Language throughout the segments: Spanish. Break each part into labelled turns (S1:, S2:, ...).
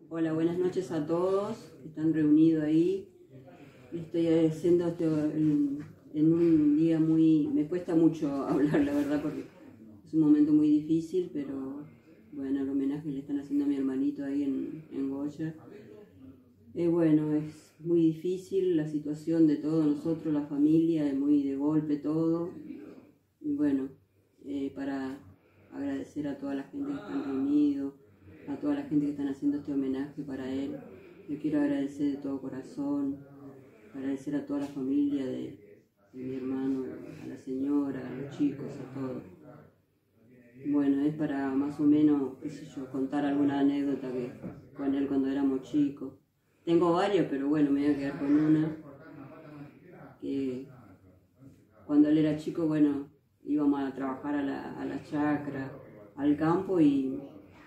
S1: Hola, buenas noches a todos que están reunidos ahí. Estoy haciendo esto en un día me cuesta mucho hablar, la verdad, porque es un momento muy difícil, pero bueno, el homenaje le están haciendo a mi hermanito ahí en Goya. Bueno, es muy difícil la situación de todos nosotros, la familia, es muy de golpe todo. Y bueno, para agradecer a toda la gente que están reunidos, a toda la gente que están haciendo este homenaje para él. Yo quiero agradecer de todo corazón, agradecer a toda la familia de mi hermano, a la señora, a los chicos, a todos. Bueno, es para más o menos, qué sé yo, contar alguna anécdota que con él cuando éramos chicos. Tengo varias, pero bueno, me voy a quedar con una. Que cuando él era chico, bueno, íbamos a trabajar a la chacra, al campo y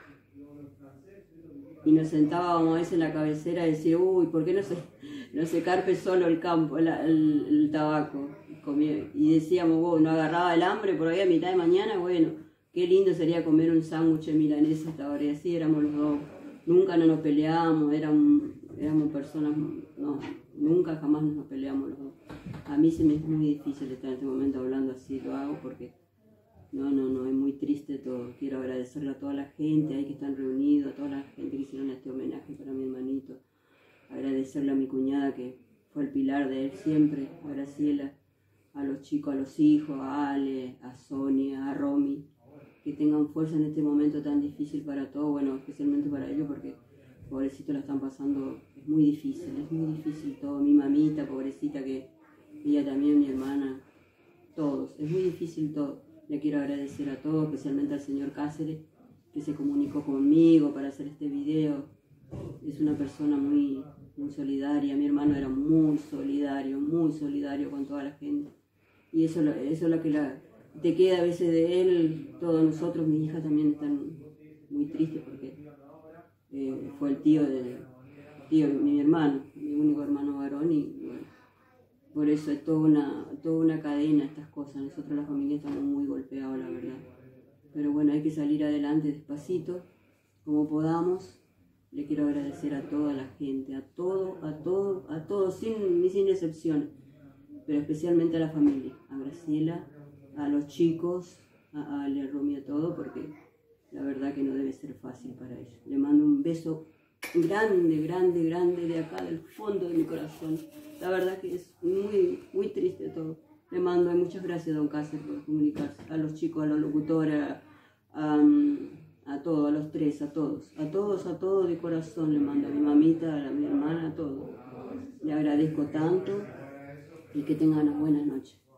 S1: nos sentábamos a veces en la cabecera y decía, uy, ¿por qué no se carpe solo el campo, el tabaco? Y decíamos, wow, no agarraba el hambre por ahí a mitad de mañana, bueno, qué lindo sería comer un sándwich de milanesa hasta ahora. Y así éramos los dos. Nunca no nos peleábamos, éramos personas, no, nunca jamás nos peleamos los dos. A mí se me es muy difícil estar en este momento hablando así, lo hago porque no, es muy triste todo. Quiero agradecerle a toda la gente ahí que están reunidos, a toda la gente que hicieron este homenaje para mi hermanito. Agradecerle a mi cuñada que fue el pilar de él siempre, a Graciela, a los chicos, a los hijos, a Ale, a Sonia, a Romy, que tengan fuerza en este momento tan difícil para todos, bueno, especialmente para ellos porque pobrecitos la están pasando, es muy difícil todo. Mi mamita, pobrecita, que ella también, mi hermana, todos, es muy difícil todo. Le quiero agradecer a todos, especialmente al señor Cáceres, que se comunicó conmigo para hacer este video. Es una persona muy solidaria. Mi hermano era muy solidario con toda la gente. Y eso es lo que te queda a veces de él. Todos nosotros, mis hijas también están muy tristes porque fue el tío de mi hermano, mi único hermano varón, y bueno, por eso es toda una cadena estas cosas. Nosotros la familia estamos muy golpeados, la verdad. Pero bueno, hay que salir adelante despacito, como podamos. Le quiero agradecer a toda la gente, a todos, sin excepción, pero especialmente a la familia, a Graciela, a los chicos, a Ale, a Romy, a todo, porque la verdad que no debe ser fácil para ellos. Le mando un beso grande de acá, del fondo de mi corazón. La verdad que es muy triste todo. Le mando muchas gracias, don Cáceres, por comunicarse. A los chicos, a los locutores, a todos, a los tres, a todos de corazón le mando. A mi mamita, a mi hermana, a todos. Le agradezco tanto y que tengan una buena noche.